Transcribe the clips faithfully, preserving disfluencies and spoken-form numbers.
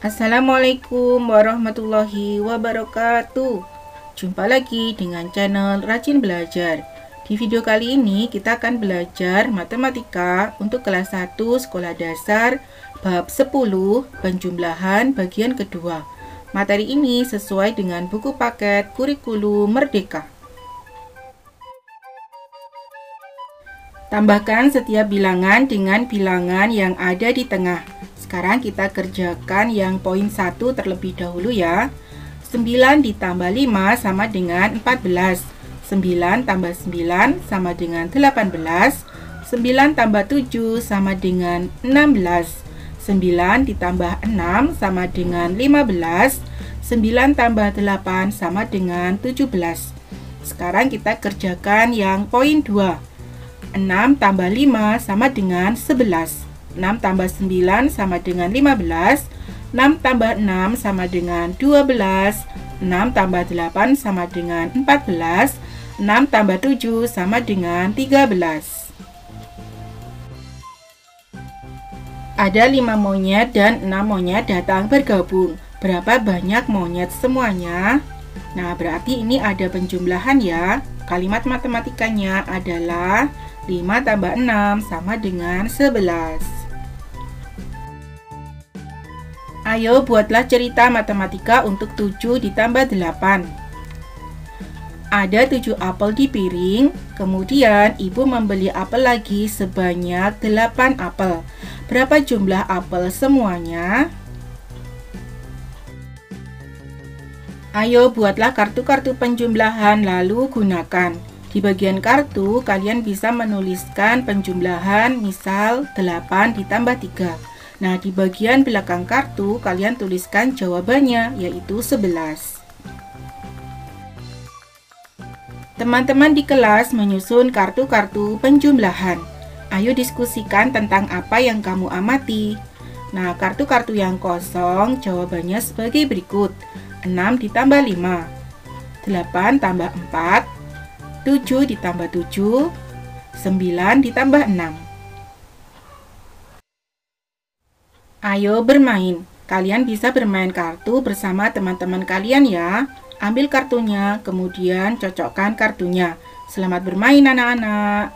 Assalamualaikum warahmatullahi wabarakatuh. Jumpa lagi dengan channel Rajin Belajar. Di video kali ini kita akan belajar matematika untuk kelas satu sekolah dasar bab sepuluh penjumlahan bagian kedua. Materi ini sesuai dengan buku paket kurikulum Merdeka. Tambahkan setiap bilangan dengan bilangan yang ada di tengah. Sekarang kita kerjakan yang poin satu terlebih dahulu ya. sembilan ditambah lima sama dengan empat belas. sembilan tambah sembilan sama dengan delapan belas. sembilan tambah tujuh sama dengan enam belas. sembilan ditambah enam sama dengan lima belas. sembilan tambah delapan sama dengan tujuh belas. Sekarang kita kerjakan yang poin dua. enam tambah lima sama dengan sebelas. enam tambah sembilan sama dengan lima belas. enam tambah enam sama dengan dua belas. enam tambah delapan sama dengan empat belas. enam tambah tujuh sama dengan tiga belas. Ada lima monyet dan enam monyet datang bergabung. Berapa banyak monyet semuanya? Nah, berarti ini ada penjumlahan ya. Kalimat matematikanya adalah lima tambah enam sama dengan sebelas. Ayo buatlah cerita matematika untuk tujuh ditambah delapan. Ada tujuh apel di piring, kemudian ibu membeli apel lagi sebanyak delapan apel. Berapa jumlah apel semuanya? Ayo buatlah kartu-kartu penjumlahan lalu gunakan. Di bagian kartu kalian bisa menuliskan penjumlahan, misal delapan ditambah tiga. Nah, di bagian belakang kartu kalian tuliskan jawabannya, yaitu sebelas. Teman-teman di kelas menyusun kartu-kartu penjumlahan. Ayo diskusikan tentang apa yang kamu amati. Nah, kartu-kartu yang kosong jawabannya sebagai berikut. enam ditambah lima, delapan tambah empat, tujuh ditambah tujuh, sembilan ditambah enam. Ayo bermain. Kalian bisa bermain kartu bersama teman-teman kalian ya. Ambil kartunya, kemudian cocokkan kartunya. Selamat bermain anak-anak.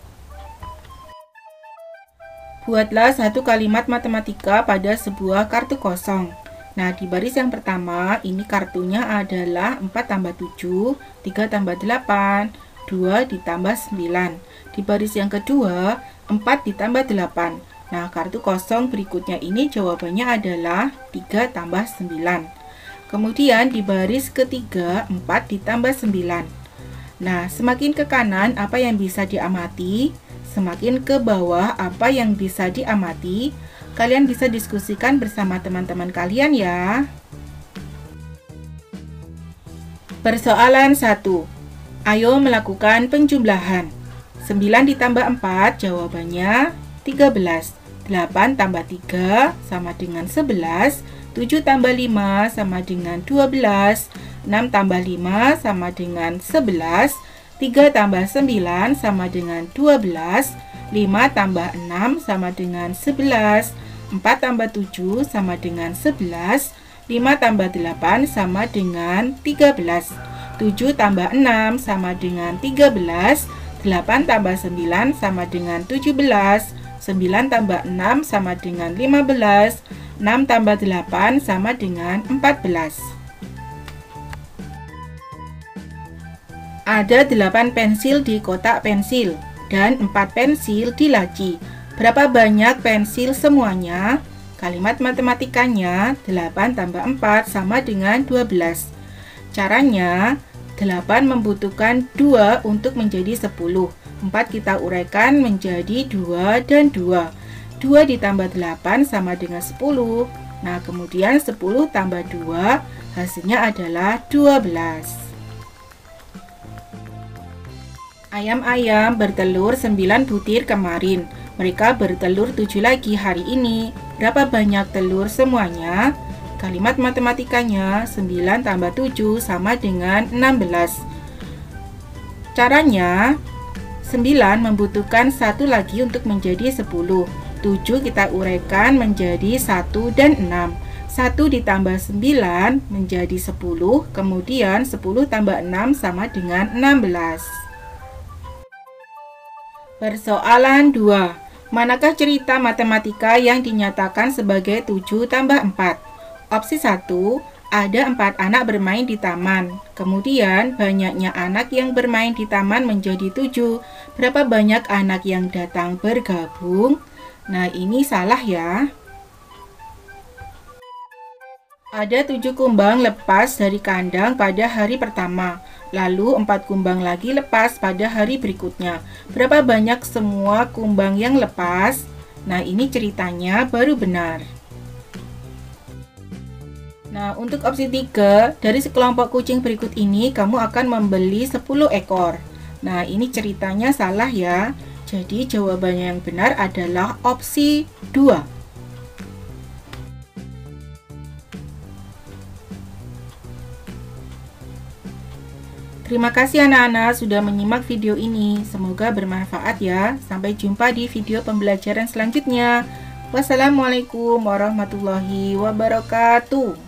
Buatlah satu kalimat matematika pada sebuah kartu kosong. Nah, di baris yang pertama, ini kartunya adalah empat tambah tujuh, tiga tambah delapan, dua ditambah sembilan. Di baris yang kedua, empat ditambah delapan. Nah, kartu kosong berikutnya ini jawabannya adalah tiga tambah sembilan. Kemudian di baris ketiga, empat ditambah sembilan. Nah, semakin ke kanan apa yang bisa diamati, semakin ke bawah apa yang bisa diamati. Kalian bisa diskusikan bersama teman-teman kalian ya. Persoalan satu. Ayo melakukan penjumlahan. sembilan ditambah empat jawabannya tiga belas. delapan tambah tiga sama dengan sebelas. tujuh tambah lima sama dengan dua belas. enam tambah lima sama dengan sebelas. tiga tambah sembilan sama dengan dua belas. lima tambah enam sama dengan sebelas. empat tambah tujuh sama dengan sebelas. lima tambah delapan sama dengan tiga belas. tujuh tambah enam sama dengan tiga belas. delapan tambah sembilan sama dengan tujuh belas. sembilan tambah enam sama dengan lima belas. enam tambah delapan sama dengan empat belas. Ada delapan pensil di kotak pensil dan empat pensil di laci. Berapa banyak pensil semuanya? Kalimat matematikanya delapan tambah empat sama dengan dua belas. Caranya, delapan membutuhkan dua untuk menjadi sepuluh. empat kita uraikan menjadi dua dan dua. dua ditambah delapan sama dengan sepuluh. Nah, kemudian sepuluh tambah dua hasilnya adalah dua belas. Ayam-ayam bertelur sembilan butir kemarin. Mereka bertelur tujuh lagi hari ini. Berapa banyak telur semuanya? Kalimat matematikanya sembilan tambah tujuh sama dengan enam belas. Caranya, sembilan membutuhkan satu lagi untuk menjadi sepuluh. tujuh kita uraikan menjadi satu dan enam. satu ditambah sembilan menjadi sepuluh, kemudian sepuluh tambah enam sama dengan enam belas. Persoalan dua. Manakah cerita matematika yang dinyatakan sebagai tujuh tambah empat? Opsi satu, ada empat anak bermain di taman. Kemudian banyaknya anak yang bermain di taman menjadi tujuh. Berapa banyak anak yang datang bergabung? Nah, ini salah ya. Ada tujuh kumbang lepas dari kandang pada hari pertama, lalu empat kumbang lagi lepas pada hari berikutnya. Berapa banyak semua kumbang yang lepas? Nah, ini ceritanya baru benar. Nah, untuk opsi tiga, dari sekelompok kucing berikut ini, kamu akan membeli sepuluh ekor. Nah, ini ceritanya salah ya. Jadi, jawabannya yang benar adalah opsi dua. Terima kasih anak-anak sudah menyimak video ini. Semoga bermanfaat ya. Sampai jumpa di video pembelajaran selanjutnya. Wassalamualaikum warahmatullahi wabarakatuh.